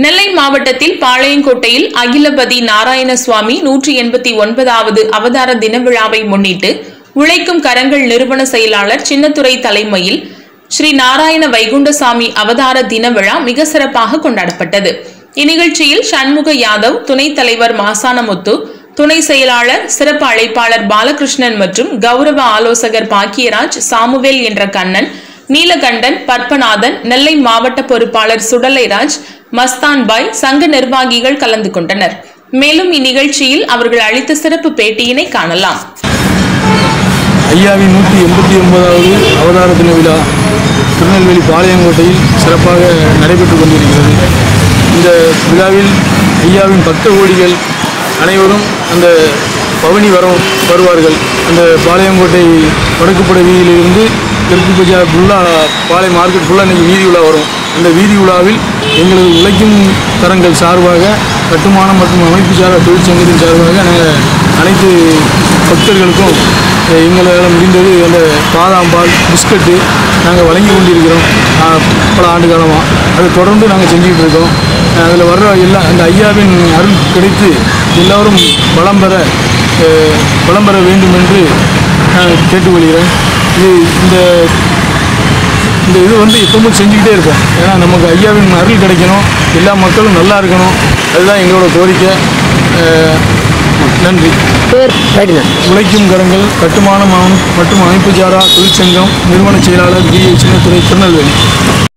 நெல்லை மாவட்டத்தில் பாளையங்கோட்டையில் அகிலபதி நாராயணசுவாமி 189வது அவதார தின விழாவை முன்னிட்டு உழைக்கும் கரங்கள் நிறுவன செயலாளர் சின்னத்துரை தலைமையில் ஸ்ரீ நாராயண வைகுண்டசாமி அவதார தின விழா மிக சிறப்பாக கொண்டாடப்பட்டது. இந்நிகழ்ச்சியில் சண்முக யாதவ், துணைத் தலைவர் மாசானமுத்து, துணை செயலாளர் சிறப்பு அழைப்பாளர் பாலகிருஷ்ணன் மற்றும் கௌரவ ஆலோசகர் பாக்கியராஜ், சாமுவேல் என்ற கண்ணன், நீலகண்டன், பற்பநாதன், நெல்லை மாவட்ட பொறுப்பாளர் சுடலைராஜ், மஸ்தான் பாய், சங்க நிர்வாகிகள் கலந்து கொண்டனர். மேலும் இந்நிகழ்ச்சியில் அவர்கள் அளித்த சிறப்பு பேட்டியினை காணலாம். ஐயாவின் 189வது அவதார தின விழா திருநெல்வேலி பாளையங்கோட்டையில் சிறப்பாக நடைபெற்றுக் கொண்டிருக்கிறது. இந்த விழாவில் ஐயாவின் பக்த கோடிகள் அனைவரும் அந்த பவனி வருவார்கள். அந்த பாளையங்கோட்டை வடக்குப்படை வீதியிலிருந்து தெற்கு பஜார் ஃபுல்லாக பாளை மார்க்கெட் ஃபுல்லாக இன்றைக்கி வீதி விழா வரும். அந்த வீதி விழாவில் எங்களது உழைக்கும் தரங்கள் சார்பாக, கட்டுமானம் மற்றும் அமைப்பு சாரா தொழிற்சங்கத்தின் சார்பாக நாங்கள் அனைத்து பக்தர்களுக்கும் எங்களால் முடிந்தது அந்த பாதாம்பால், பிஸ்கட்டு நாங்கள் வழங்கி கொண்டிருக்கிறோம் பல ஆண்டு காலமாக. அதை தொடர்ந்து நாங்கள் செஞ்சுக்கிட்டு இருக்கோம். அதில் வர்ற அந்த ஐயாவின் அருள் கிடைத்து எல்லோரும் வளம் பெற வேண்டும் என்று நான் கேட்டுக்கொள்கிறேன். இந்த இது எப்பவும் செஞ்சுக்கிட்டே இருப்போம். ஏன்னா நமக்கு ஐயாவின் அருள் கிடைக்கணும், எல்லா மக்களும் நல்லா இருக்கணும், அதுதான் எங்களோட கோரிக்கை. நன்றி. உழைக்கும் கரங்கள் கட்டுமானம் மற்றும் அமைப்பு சாரா தொழிற்சங்கம் நிறுவன செயலாளர் சின்னத்துரை, திருநெல்வேலி.